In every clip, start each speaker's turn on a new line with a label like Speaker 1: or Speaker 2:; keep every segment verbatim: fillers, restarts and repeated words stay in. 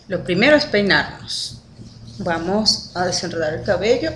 Speaker 1: Lo primero es peinarnos. Vamos a desenredar el cabello.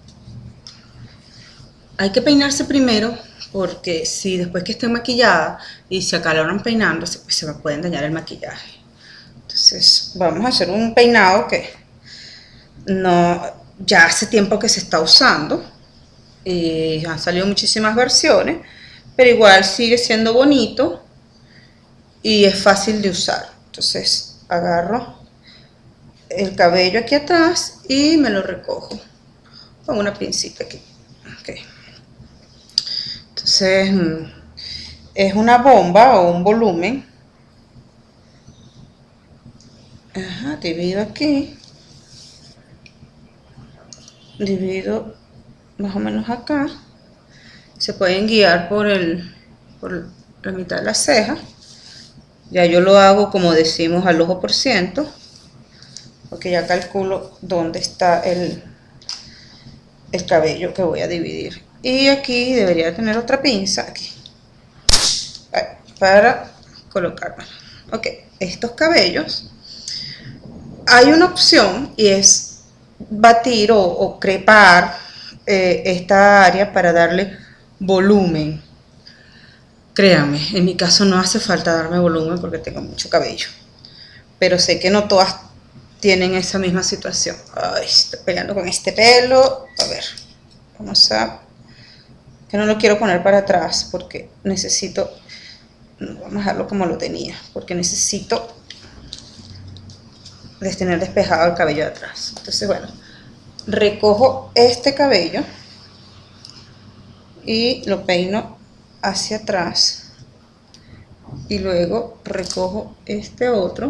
Speaker 1: Hay que peinarse primero porque si después que esté maquillada y se acaloran peinándose, pues se me pueden dañar el maquillaje. Entonces vamos a hacer un peinado que no, ya hace tiempo que se está usando y han salido muchísimas versiones, pero igual sigue siendo bonito y es fácil de usar. Entonces agarro el cabello aquí atrás y me lo recojo con una pincita aquí. Okay. Entonces es una bomba o un volumen. Ajá, divido aquí, divido más o menos acá. Se pueden guiar por el por la mitad de la ceja. Ya yo lo hago como decimos al ojo por ciento, porque ya calculo dónde está el, el cabello que voy a dividir. Y aquí debería tener otra pinza aquí para colocarla. Ok, estos cabellos, hay una opción y es batir o, o crepar eh, esta área para darle volumen. Créanme, en mi caso no hace falta darme volumen porque tengo mucho cabello, pero sé que no todas tienen esa misma situación. Ay, estoy peleando con este pelo. A ver, vamos a... que no lo quiero poner para atrás porque necesito... vamos a dejarlo como lo tenía, porque necesito tener despejado el cabello de atrás. Entonces, bueno, recojo este cabello y lo peino hacia atrás y luego recojo este otro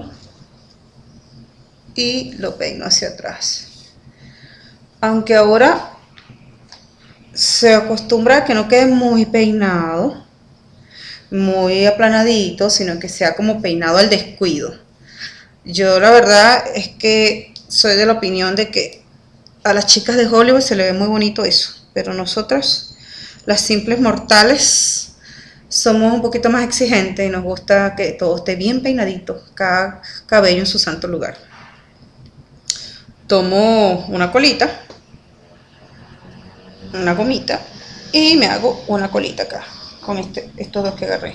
Speaker 1: y lo peino hacia atrás. Aunque ahora se acostumbra a que no quede muy peinado, muy aplanadito, sino que sea como peinado al descuido. Yo la verdad es que soy de la opinión de que a las chicas de Hollywood se le ve muy bonito eso, pero nosotras, las simples mortales, somos un poquito más exigentes y nos gusta que todo esté bien peinadito, cada cabello en su santo lugar. Tomo una colita, una gomita y me hago una colita acá con este, estos dos que agarré.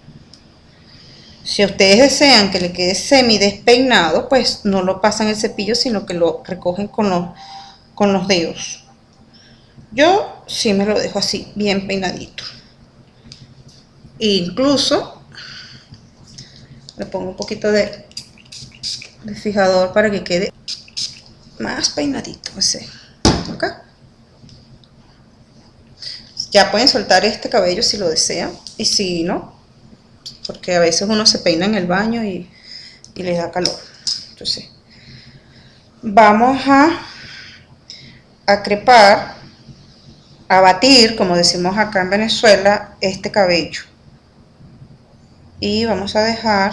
Speaker 1: Si ustedes desean que le quede semi despeinado, pues no lo pasan el cepillo, sino que lo recogen con los, con los dedos. Yo sí me lo dejo así, bien peinadito. E incluso le pongo un poquito de, de fijador para que quede más peinadito. Así. Acá. Ya pueden soltar este cabello si lo desean, y si no, porque a veces uno se peina en el baño y, y les da calor. Entonces vamos a, a crepar, a batir, como decimos acá en Venezuela, este cabello, y vamos a dejar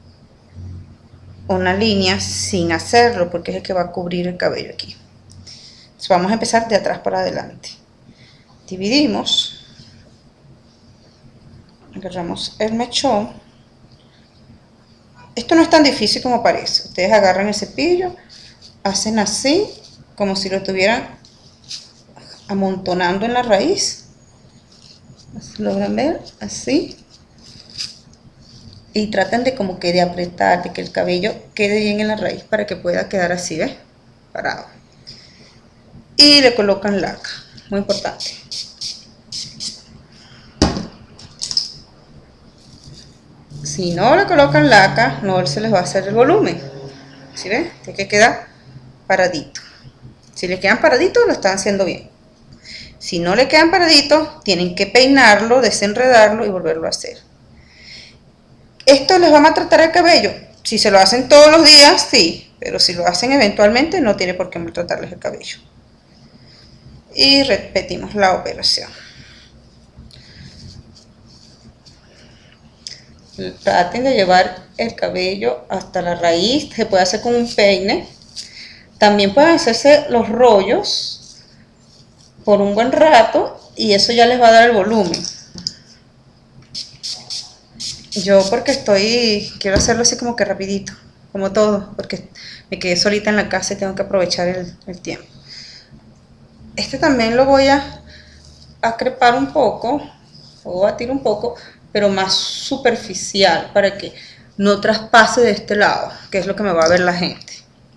Speaker 1: una línea sin hacerlo porque es el que va a cubrir el cabello aquí. Entonces vamos a empezar de atrás para adelante. Dividimos, agarramos el mechón. Esto no es tan difícil como parece. Ustedes agarran el cepillo, hacen así, como si lo estuvieran amontonando en la raíz. ¿Logran ver? Así. Y tratan de como que de apretar, de que el cabello quede bien en la raíz para que pueda quedar así, ¿ves? Parado. Y le colocan laca, muy importante. Si no le colocan laca, no se les va a hacer el volumen. ¿Sí ven? Tiene que quedar paradito. Si le quedan paraditos, lo están haciendo bien. Si no le quedan paraditos, tienen que peinarlo, desenredarlo y volverlo a hacer. ¿Esto les va a maltratar el cabello? Si se lo hacen todos los días, sí. Pero si lo hacen eventualmente, no tiene por qué maltratarles el cabello. Y repetimos la operación. Traten de llevar el cabello hasta la raíz. Se puede hacer con un peine. También pueden hacerse los rollos por un buen rato y eso ya les va a dar el volumen. Yo porque estoy, quiero hacerlo así como que rapidito. como todo, porque me quedé solita en la casa y tengo que aprovechar el, el tiempo. Este también lo voy a, a crepar un poco, o batir un poco, pero más superficial, para que no traspase de este lado, que es lo que me va a ver la gente.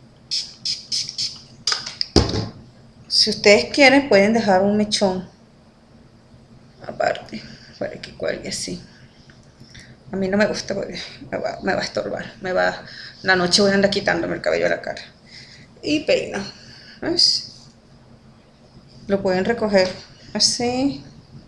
Speaker 1: Si ustedes quieren, pueden dejar un mechón aparte, para que cuelgue así. A mí no me gusta porque me va, me va a estorbar, me va, la noche voy a andar quitándome el cabello de la cara. Y peina, ¿ves? Lo pueden recoger así.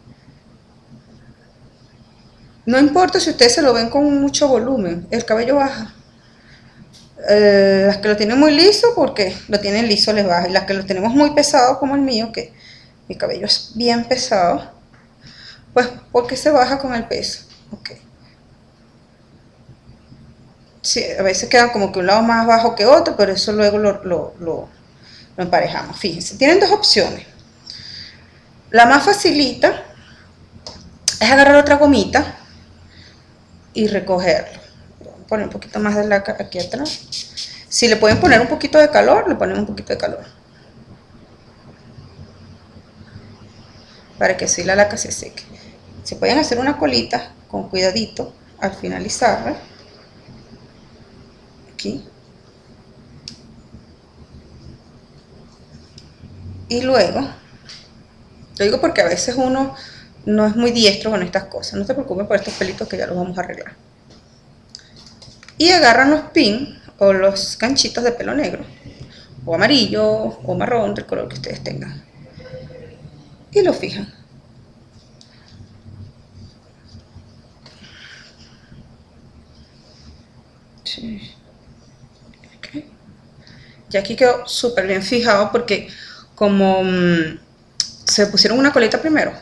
Speaker 1: No importa si ustedes se lo ven con mucho volumen, el cabello baja. Eh, las que lo tienen muy liso, porque lo tienen liso les baja. Y las que lo tenemos muy pesado, como el mío, que mi cabello es bien pesado, pues porque se baja con el peso. Ok. Sí, a veces quedan como que un lado más bajo que otro, pero eso luego lo, lo, lo, lo emparejamos. Fíjense, tienen dos opciones. La más facilita es agarrar otra gomita y recogerlo. Voy a poner un poquito más de laca aquí atrás. Si le pueden poner un poquito de calor, le ponen un poquito de calor, para que así la laca se seque. Se pueden hacer una colita con cuidadito al finalizarla. Aquí. Y luego, lo digo porque a veces uno no es muy diestro con estas cosas. No se preocupen por estos pelitos, que ya los vamos a arreglar. Y agarran los pins o los ganchitos de pelo negro, o amarillo, o marrón, del color que ustedes tengan, y lo fijan. Sí. Okay. Ya aquí quedó súper bien fijado, porque como mmm, se pusieron una colita primero,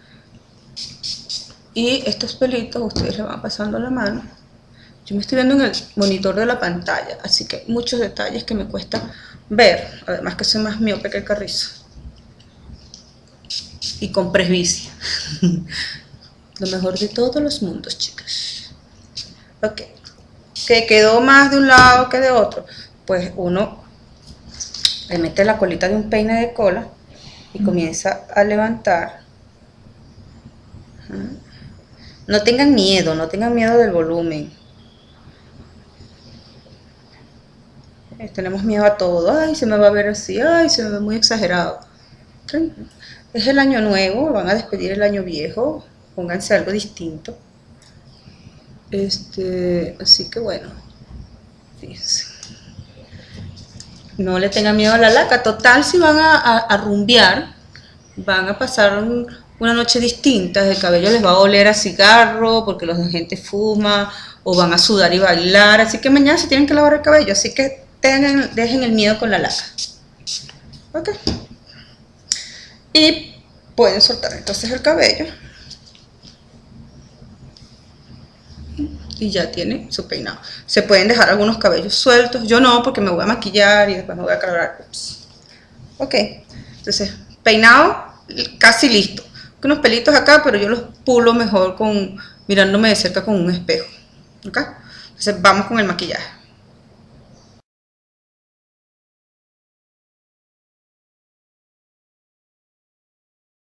Speaker 1: y estos pelitos ustedes le van pasando la mano. Yo me estoy viendo en el monitor de la pantalla, así que hay muchos detalles que me cuesta ver, además que soy más miope que el carrizo. Y con presbicia. Lo mejor de todos los mundos, chicas. Ok. Que quedó más de un lado que de otro, pues uno le mete la colita de un peine de cola y comienza a levantar. No tengan miedo, no tengan miedo del volumen. Tenemos miedo a todo. Ay, se me va a ver así. Ay, se me ve muy exagerado. Es el año nuevo, van a despedir el año viejo. Pónganse algo distinto. Este, así que bueno, fíjense. No le tengan miedo a la laca. Total, si van a, a, a rumbear, van a pasar un, una noche distinta. El cabello les va a oler a cigarro porque la gente fuma, o van a sudar y bailar. Así que mañana se tienen que lavar el cabello. Así que tengan, dejen el miedo con la laca. Ok. Y pueden soltar entonces el cabello. Y ya tiene su peinado. Se pueden dejar algunos cabellos sueltos. Yo no, porque me voy a maquillar y después me voy a colorar. Ups. Ok. Entonces, peinado casi listo. Con unos pelitos acá, pero yo los pulo mejor con mirándome de cerca con un espejo. ¿Ok? Entonces, vamos con el maquillaje.